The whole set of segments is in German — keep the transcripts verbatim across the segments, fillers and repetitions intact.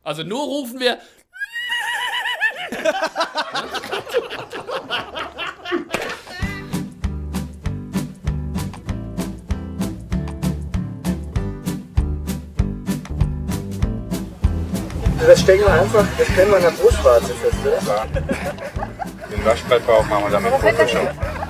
Also nur rufen wir... Das stecken wir einfach, das können wir in der Brustwarze fest, oder? Den Waschbrettbauch machen wir damit Photoshop.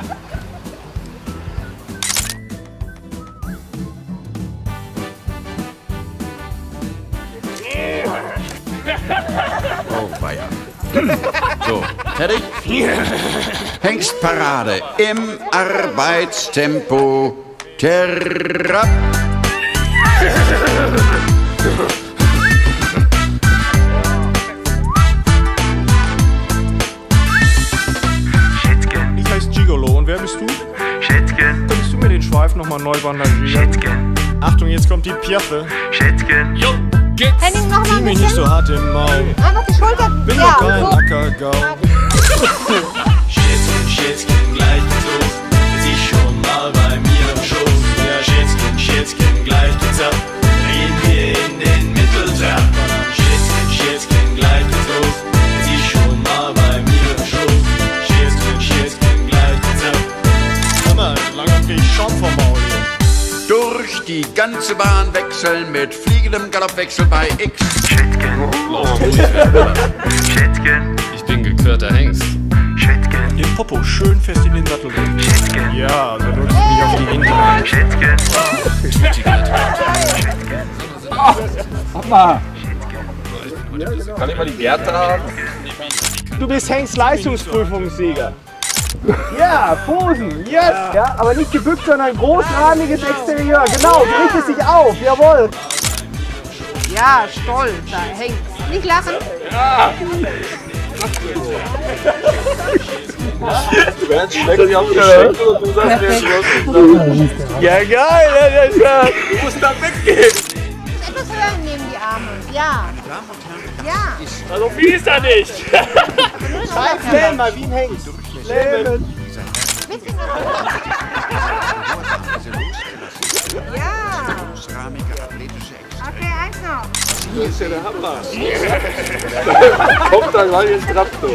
Oh, weia. So, fertig? Hengstparade im Arbeitstempo. Terrap. Ich heiße Gigolo und wer bist du? Schätzchen. Könntest du mir den Schweif nochmal neu bandagieren? Schätzchen. Achtung, jetzt kommt die Piaffe. Schätzchen. Jo, geht's? Henning, noch mal Zieh ein mich bisschen. nicht so hart im Maul. Einfach die Schulter. Bin ja, doch kein so. Ackergau. Schätzchen, Schätzchen, gleich geht's los. Sie schon mal bei mir im Schoß. Ja, Schätzchen, Schätzchen, gleich geht's ab. Gehen wir in den Mitteltrap. Schätzchen, Schätzchen, gleich geht's los. Sie schon mal bei mir im Schoß. Schätzchen, Schätzchen, gleich geht's ab. Hammer, langsam krieg ich Schaum vom Maul hier. Durch die ganze Bahn wechseln mit fliegendem Galoppwechsel bei X. Schätzchen. Schätzchen. Ich bin gekürter Hengst. Schätzchen. Den Popo schön fest in den Sattel drücken. Schätzchen. Ja, so drückst du nicht auf die Hinterhand. Schätzchen. Kann ich mal die Gerte haben? Du bist Hengst Leistungsprüfungssieger. Ja, Posen, yes! Ja. Ja, aber nicht gebückt, sondern großrahmiges Exterieur. Genau, du richtest dich auf, jawohl. Ja, stolz, da hängt. Nicht lachen. Du wärst schlecht auf geschenkt oder du sagst mir, Ja, geil, ja, ja. du musst da weggehen. Etwas höher nehmen die Arme. Ja. Ja. Also viel ist da nicht. Schreib schnell mal wie ein Hengst. Leben. Ja. Großrahmige athletische Okay, eins noch. Das ist ja der Hammer. Kommt dann mal ins Traktor.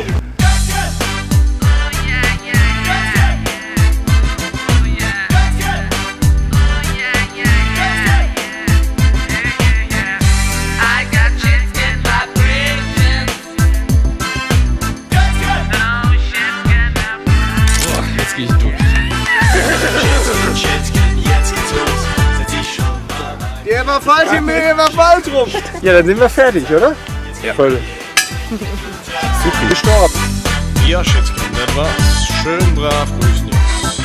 Boah, jetzt geh ich durch. Schätzchen, Schätzchen, jetzt geht's los. Sind Sie schon mal bei Der war falsch im Mehl, war falsch rum. Ja, dann sind wir fertig, oder? Ja. Voll. Super. Gestorben. Ja, Schätzchen, das war's. Schön brav grüßen jetzt.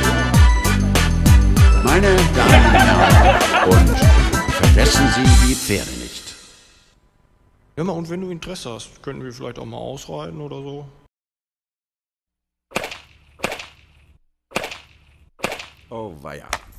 Meine Damen und Herren, und vergessen Sie die Pferde nicht. Ja, mal, und wenn du Interesse hast, könnten wir vielleicht auch mal ausreiten oder so. Oh, weia.